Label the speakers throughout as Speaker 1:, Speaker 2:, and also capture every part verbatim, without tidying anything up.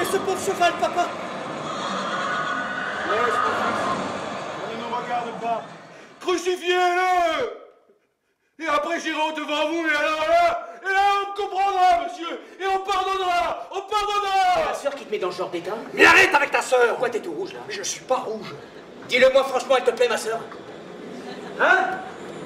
Speaker 1: ce pauvre cheval, papa.
Speaker 2: Laisse, mon fils. On ne nous regarde pas. Crucifiez-le! Et après j'irai au-devant vous, et alors là, et là on me comprendra, monsieur, et on pardonnera, on pardonnera!
Speaker 1: Ta sœur qui te met dans ce genre d'état?
Speaker 3: Mais arrête avec ta sœur!
Speaker 1: Pourquoi t'es tout rouge, là?
Speaker 3: Mais je suis pas rouge.
Speaker 1: Dis-le-moi franchement, elle te plaît, ma sœur? Hein?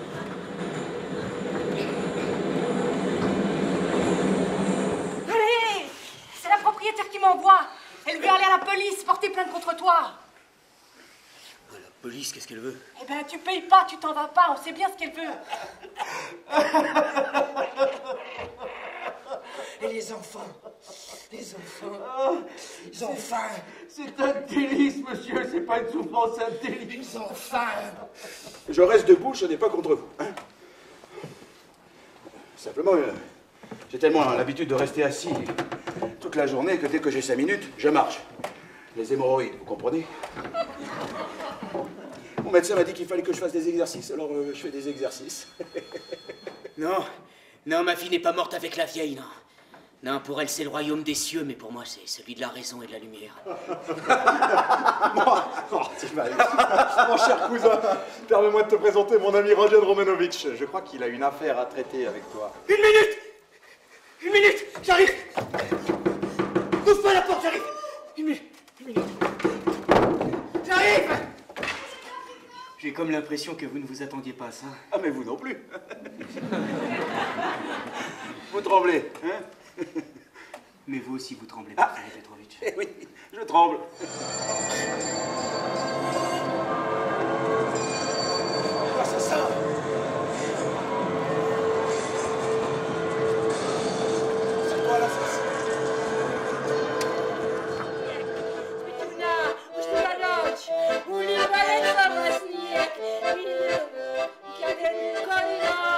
Speaker 4: Allez! C'est la propriétaire qui m'envoie. Elle veut aller à la police, porter plainte contre toi.
Speaker 1: La police, qu'est-ce qu'elle veut?
Speaker 4: Eh ben, tu payes pas, tu t'en vas pas, on sait bien ce qu'elle veut.
Speaker 1: Et les enfants? Les enfants? Les enfants?
Speaker 2: C'est un délice, monsieur, c'est pas une souffrance, c'est un délice.
Speaker 1: Les enfants?
Speaker 5: Je reste debout, ce n'est pas contre vous. Hein. Simplement, euh, j'ai tellement l'habitude de rester assis toute la journée que dès que j'ai cinq minutes, je marche. Les hémorroïdes, vous comprenez? Mon médecin m'a dit qu'il fallait que je fasse des exercices, alors euh, je fais des exercices.
Speaker 1: Non, non, ma fille n'est pas morte avec la vieille, non. Non, pour elle, c'est le royaume des cieux, mais pour moi, c'est celui de la raison et de la lumière.
Speaker 5: Oh, mon cher cousin, permets-moi de te présenter mon ami Rodion Romanovitch. Je crois qu'il a une affaire à traiter avec toi.
Speaker 1: Une minute! Une minute! J'arrive! Ouvre pas la porte, j'arrive! Une minute! Une minute! J'arrive! J'ai comme l'impression que vous ne vous attendiez pas à ça.
Speaker 5: Ah, mais vous non plus. Vous tremblez, hein?
Speaker 1: Mais vous aussi, vous tremblez,
Speaker 5: Ah.
Speaker 1: Porfiry Petrovitch.
Speaker 5: Eh oui, je tremble.
Speaker 1: Quoi, ça sort? C'est quoi, la face?
Speaker 6: Petuna, uśpiewa noc, uli balet zamazniek, i kiedy kolno